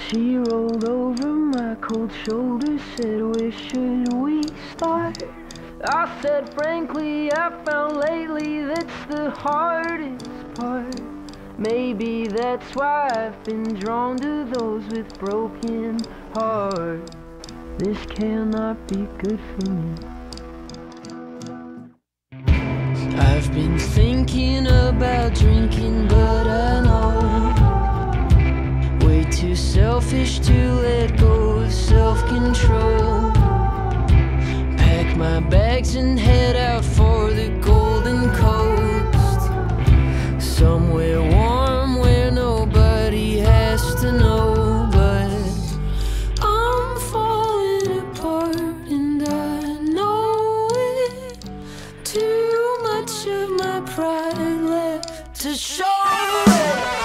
She rolled over my cold shoulder, said, where should we start? I said, frankly, I found lately that's the hardest part. Maybe that's why I've been drawn to those with broken hearts. This cannot be good for me. I've been thinking about drinking, but I know way too selfish to let go of self-control. Pack my bags and head out for the Golden Coast, somewhere warm where nobody has to know. But I'm falling apart and I know it. Too much of my pride left to show it.